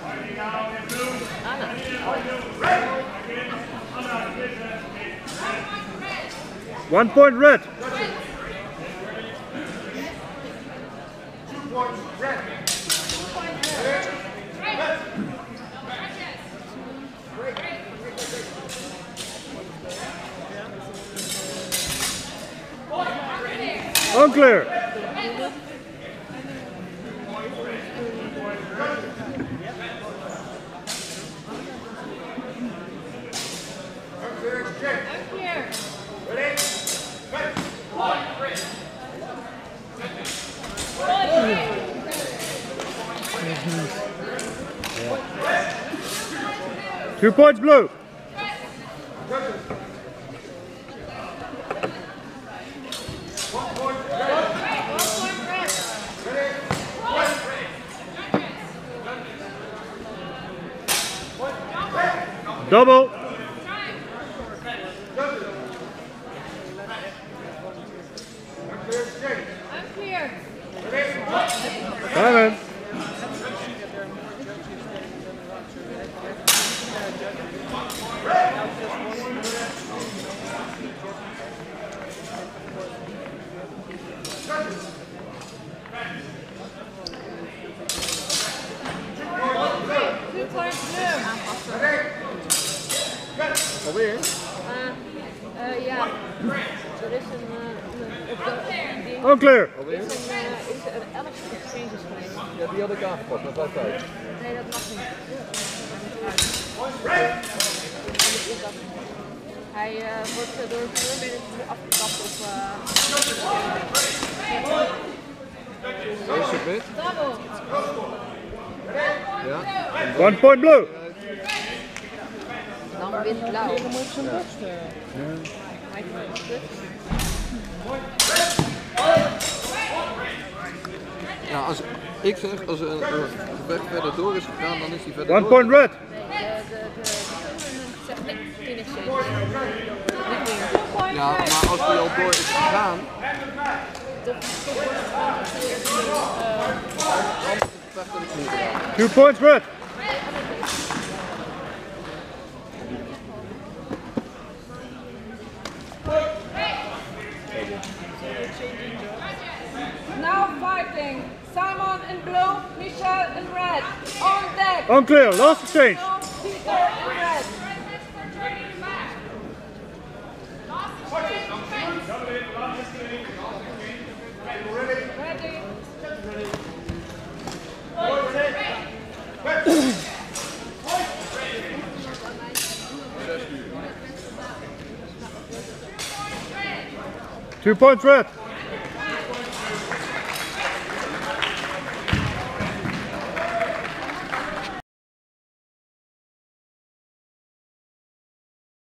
1 point red. 2 points red. Unclear. Two points blue. Double. Unclear. Simon. Alweer? Ja. Er is een ding. Unclear. Alweer? Is een 11 exchanges geweest. Ja, die had ik aangepast, dat was tijd. Nee, dat mag niet. Hij wordt door het vuurmanager afgekapt op... Deze wit? Double. Ja. 1 point blue. Dan wit-blauw. Ja, als ik zeg, als een gevecht verder door is gegaan, dan is hij verder 1 door. point red. De zegt nee, 10 exchanges. Ja, maar als hij al door is gegaan, vecht ik niet. 2 points red. Now fighting. Simon in blue, Michelle in red. On deck. Unclear. Last exchange. Peter in red. Ready. 2 points red.